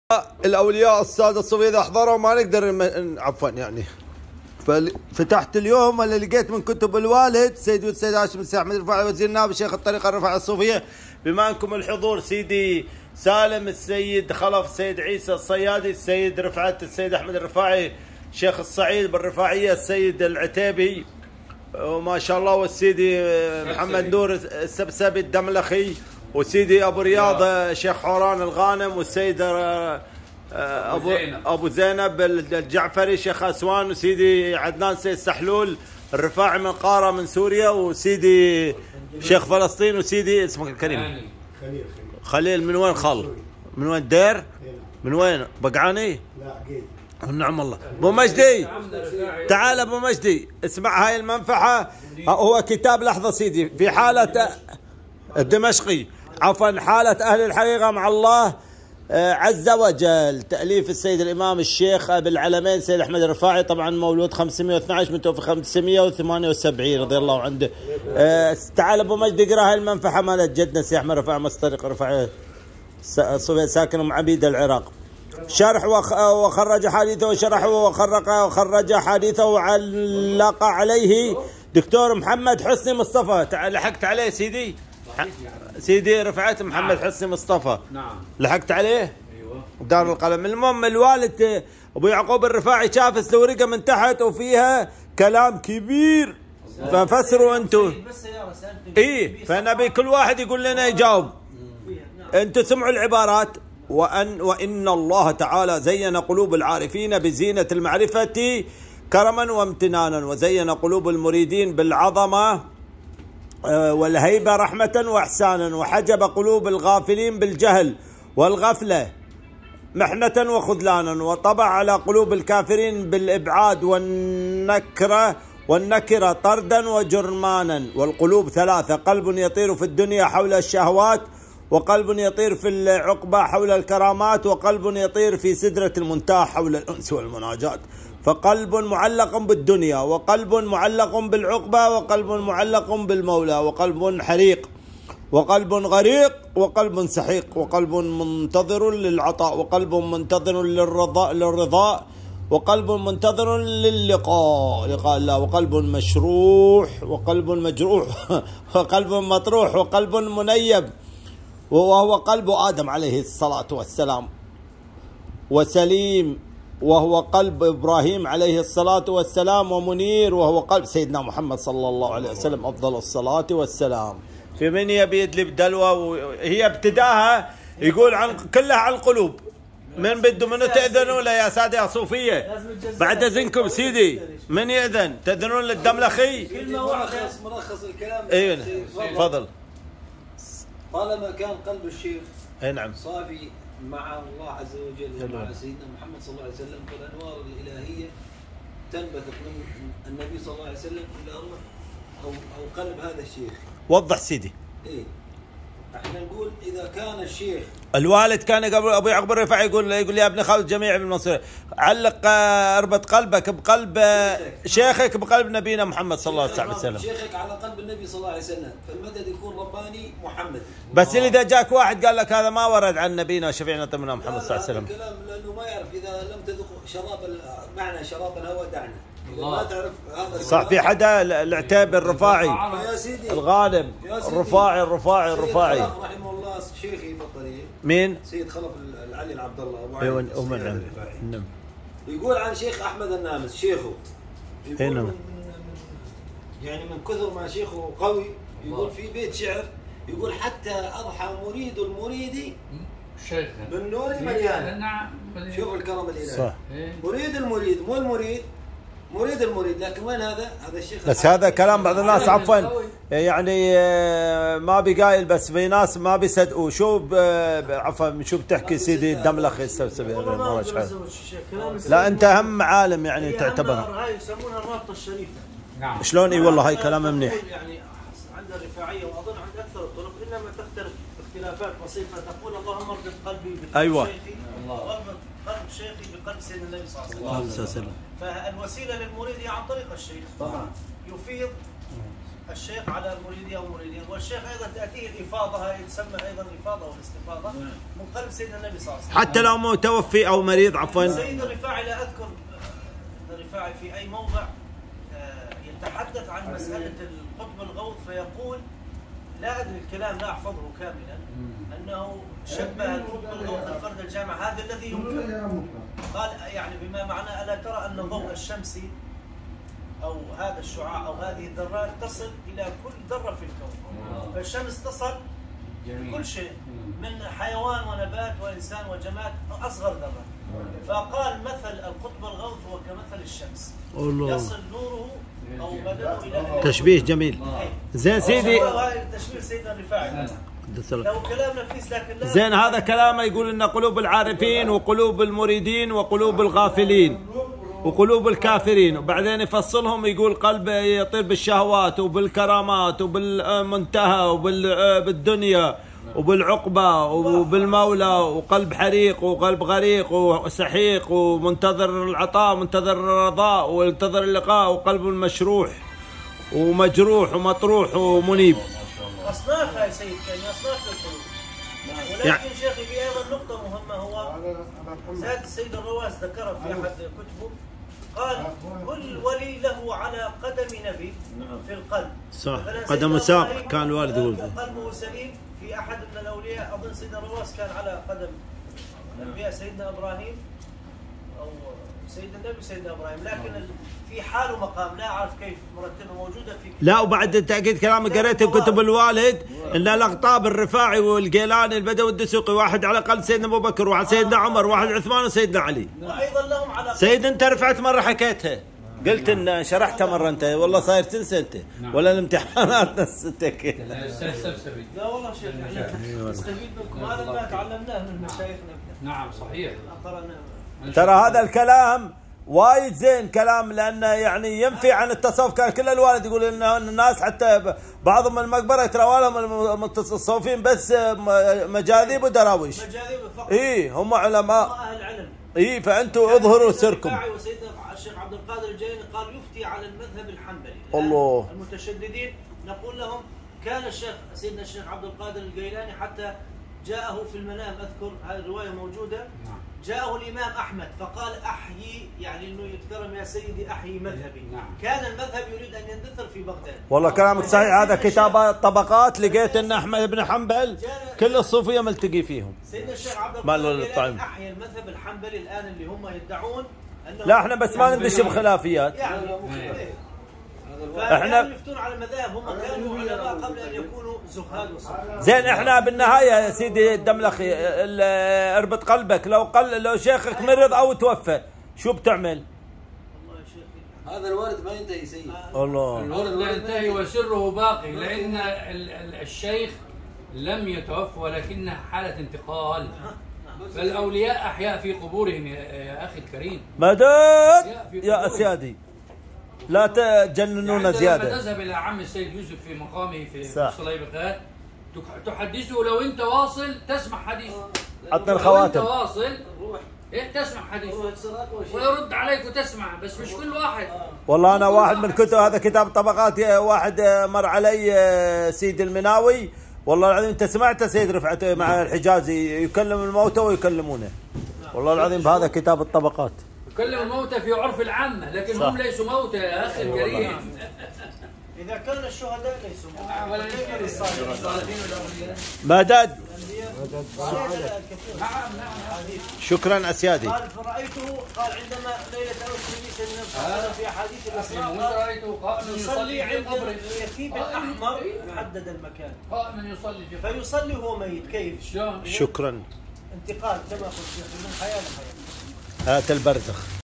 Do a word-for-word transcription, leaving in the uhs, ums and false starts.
الاولياء الساده الصوفيه اذا حضروا ما نقدر عفوا يعني. ففتحت اليوم ولا لقيت من كتب الوالد سيد السيد هاشم السيد احمد الرفاعي وزير النائب شيخ الطريقه الرفاعيه الصوفيه، بما انكم الحضور سيدي سالم السيد خلف السيد عيسى الصيادي السيد رفعت السيد احمد الرفاعي شيخ الصعيد بالرفاعيه السيد العتيبي وما شاء الله، والسيدي محمد نور السبسبي الدملخي، وسيدي ابو رياض شيخ حوران الغانم، والسيد ابو ابو زينب الجعفري شيخ اسوان، وسيدي عدنان سيد سحلول الرفاعي من قاره من سوريا، وسيدي شيخ فلسطين، وسيدي اسمك الكريم خليل. خليل من وين خال؟ من وين دير؟ من وين؟ بقعاني؟ لا عقيل. نعم الله. ابو مجدي تعال ابو مجدي اسمع هاي المنفعه، هو كتاب لحظه سيدي في حاله الدمشقي عفوا حاله اهل الحقيقه مع الله عز وجل، تأليف السيد الإمام الشيخ أبي العلمين سيد أحمد الرفاعي، طبعا مولود خمسمئة واثني عشر متوفى خمسمئة وثمانية وسبعين رضي الله عنه. أه تعال أبو مجد اقرأ هاي المنفحة مالت جدنا سيد أحمد الرفاعي مصدر رفاعي ساكن مع عبيد العراق. شرح وخرج حديثه وشرح وخرق وخرج حديثه وعلق عليه دكتور محمد حسني مصطفى. لحقت عليه سيدي؟ سيدي رفعت محمد حسني مصطفى. نعم لحقت عليه؟ ايوه دار القلم. المهم الوالد ابو يعقوب الرفاعي شاف السورقه من تحت وفيها كلام كبير، ففسروا انتم. اي فنبي كل واحد يقول لنا يجاوب. انتم سمعوا العبارات وان وان الله تعالى زين قلوب العارفين بزينه المعرفه كرما وامتنانا، وزين قلوب المريدين بالعظمه والهيبة رحمة وإحسانا، وحجب قلوب الغافلين بالجهل والغفلة محنة وخذلانا، وطبع على قلوب الكافرين بالإبعاد والنكرة والنكرة طردا وجرمانا. والقلوب ثلاثة: قلب يطير في الدنيا حول الشهوات، وقلب يطير في العقبة حول الكرامات، وقلب يطير في سدرة المنتهى حول الأنس والمناجات. فقلب معلق بالدنيا، وقلب معلق بالعقبة، وقلب معلق بالمولى، وقلب حريق، وقلب غريق، وقلب سحيق، وقلب منتظر للعطاء، وقلب منتظر للرضاء للرضاء، وقلب منتظر للقاء لقاء الله، وقلب مشروح، وقلب مجروح، وقلب مطروح، وقلب منيب، وهو قلب آدم عليه الصلاة والسلام، وسليم وهو قلب إبراهيم عليه الصلاة والسلام، ومنير وهو قلب سيدنا محمد صلى الله عليه وسلم أفضل الصلاة والسلام. في من يبي يدلي بدلوة، وهي ابتداها يقول عن كلها عن القلوب. من بده منه تأذنوا له يا سادة يا صوفية؟ بعد إذنكم سيدي من يأذن؟ تأذنون للدملخي؟ كلمة واحدة ملخص الكلام. اي تفضل. طالما كان قلب الشيخ اي نعم صافي مع الله عز وجل ومع سيدنا محمد صلى الله عليه وسلم، فالانوار الالهيه تنبثق من النبي صلى الله عليه وسلم الى روح او او قلب هذا الشيخ. وضح سيدي. ايه احنا نقول اذا كان الشيخ الوالد كان قبل ابو يعقوب الرفاعي يقول يقول يا ابن خالد جميع بالمنصور علق اربط قلبك بقلب شيخك بقلب نبينا محمد صلى الله عليه وسلم. شيخك على قلب النبي صلى الله عليه وسلم، فالمدد يكون رباني محمد. بس اللي اذا جاك واحد قال لك هذا ما ورد عن نبينا شفيعنا طمنا محمد صلى الله عليه وسلم، الكلام لانه ما يعرف. اذا لم تذق شراب معنى شراب الهوى دعنا. ما تعرف هذا صح. في حدا العتيبي الرفاعي الغانم الرفاعي الرفاعي الرفاعي رحمه الله شيخي في الطريق. مين؟ سيد خلف العلي العبد الله ابو علي. ايوه نعم. يقول عن شيخ احمد النامس شيخه، يقول نعم. من يعني من كثر ما شيخه قوي، يقول في بيت شعر يقول حتى اضحى مريد المريد شيخ بالنور مليان. نعم شوف الكرم الالهي. صح. مريد المريد مو المريد، مريد المريد، لكن وين هذا؟ هذا الشيخ. بس هذا كلام بعض الناس عفوا يعني ما بيقايل، بس في ناس ما بيصدقوا. شو عفوا شو بتحكي سيدي الدملخي السبسبي؟ لا انت اهم عالم يعني تعتبر. هاي يسمونها الرابطه الشريفه. نعم. شلون؟ اي والله هاي كلام منيح. يعني عند الرفاعيه واظن عند اكثر الطرق، انما تختلف اختلافات بسيطه. تقول اللهم اربط قلبي بقلب أيوة. شيخي، واربط قلب شيخي بقلب سيدنا النبي صلى الله عليه وسلم. فالوسيله للمريد هي عن طريق الشيخ. طبعا يفيض الشيخ على مريديه ومريدين، والشيخ ايضا تاتيه الافاضه، هي تسمى ايضا الافاضه والاستفاضه من قلب سيدنا النبي صلى الله عليه وسلم. حتى لو متوفي او مريض عفوا. سيد الرفاعي لا اذكر الرفاعي في اي موضع يتحدث عن مساله القطب الغوث فيقول، لا ادري الكلام لا احفظه كاملا، انه شبه القطب الغوث الفرد الجامع هذا الذي يمكن، قال يعني بما معناه الا ترى ان ضوء الشمس او هذا الشعاع او هذه الذرات تصل الى كل ذره في الكون، فالشمس تصل كل شيء من حيوان ونبات وانسان وجماد اصغر ذره، فقال مثل القطب الغوث هو كمثل الشمس يصل نوره او بدنه الى تشبيه جميل. زين سيدي، تشبيه سيدنا الرفاعي لو كلام نفيس، لكن لا زين هذا كلامه يقول ان قلوب العارفين وقلوب المريدين وقلوب الغافلين وقلوب الكافرين، وبعدين يفصلهم يقول قلب يطير بالشهوات وبالكرامات وبالمنتهى وبالدنيا وبالعقبة وبالمولى، وقلب حريق وقلب غريق وسحيق ومنتظر العطاء ومنتظر الرضاء ومنتظر اللقاء، وقلب مشروح ومجروح ومطروح ومنيب. أصناف هاي سيد كان أصناف للقلوب. ولكن يعني شيخي في أيضا نقطة مهمة، هو زاد السيد الرواس ذكرها في أحد كتبه، قال كل ولي له على قدم نبي في القلب. صح، قدم ساق كان الوالد يقول قلبه سليم. في أحد من الأولياء أظن سيدنا الرواس كان على قدم الأنبياء سيدنا إبراهيم أو سيدنا النبي سيدنا إبراهيم، لكن في حال ومقام لا أعرف كيف مرتبة موجودة في كتاب. لا، وبعد تأكيد كلامي قريت بكتب الوالد ان الأقطاب الرفاعي والجيلاني البدوي الدسوقي واحد على قلب سيدنا أبو بكر، واحد سيدنا عمر، واحد عثمان، وسيدنا علي. وأيضا لهم على سيد أنت رفعت مرة حكيتها، قلت ان شرحتها مرة انت، والله صاير تنسى انت ولا الامتحانات نسيتك. لا والله شيخ احنا نستفيد منكم، هذا ما تعلمناه من مشايخنا. نعم صحيح. ترى هذا الكلام وايد زين كلام، لانه يعني ينفي عن التصوف. كان كل الوالد يقول ان الناس حتى بعضهم المقبره يتراولهم المتصوفين بس مجاذيب ودراويش. مجاذيب فقط. اي هم علماء. هم اهل العلم. اي فانتم اظهروا سركم. وسيدنا الشيخ عبد القادر الجيلاني قال يفتي على المذهب الحنبلي. الله. المتشددين نقول لهم كان الشيخ سيدنا الشيخ عبد القادر الجيلاني حتى جاءه في المنام، اذكر هذه الروايه موجوده، جاءه الامام احمد فقال احيي، يعني انه يتكرم يا سيدي احيي مذهبي. نعم. كان المذهب يريد ان يندثر في بغداد. والله كلامك صحيح. هذا كتاب طبقات، لقيت ان احمد بن حنبل كل الصوفيه ملتقي فيهم. سيدنا الشيخ عبد القادر الجيلاني احيا المذهب الحنبلي الان اللي هم يدعون انه لا احنا بس ما ندش بخلافيات. يعني احنا يفتون على المذاهب، هم كانوا علماء قبل ان يكونوا زهاد وصوفيه. زين احنا بالنهايه يا سيدي الدملخي اربط قلبك، لو قل لو شيخك مرض او توفى شو بتعمل؟ والله يا شيخي هذا الورد ما ينتهي سيد. الله. الورد لا ينتهي وسره باقي، لان الشيخ لم يتوفى ولكنها حاله انتقال. فالاولياء احياء في قبورهم يا اخي الكريم. مدد يا اسيادي لا تجننونا يعني زياده. لما تذهب الى عم السيد يوسف في مقامه في صليبخات تحدثه، لو انت واصل تسمع حديث، عطنا الخواتم. لو انت واصل إيه تسمع حديث ويرد عليك وتسمع، بس مش كل واحد. والله انا واحد من كتب هذا كتاب طبقات، واحد مر علي سيد المناوي، والله العظيم انت سمعته سيد رفعت مع الحجازي يكلم الموتى ويكلمونه، والله العظيم بهذا كتاب الطبقات. يكلم الموتى في عرف العامة، لكن صح. هم ليسوا موتى يا اخي الكريم. اذا كان الشهداء ليسوا موتى ولا كيف الصالحين والاولياء؟ مدد. نعم نعم. شكرا اسيادي. قال فرأيته، قال عندما ليلة أوسري سيدنا صلى الله عليه وسلم في أحاديث الأسراء رأيته قائما يصلي عند الكتيب الأحمر محدد المكان، قائما يصلي فيصلي وهو ميت. كيف؟ شكرا. انتقال كما قلت من حياة لحياة. هات البرزخ.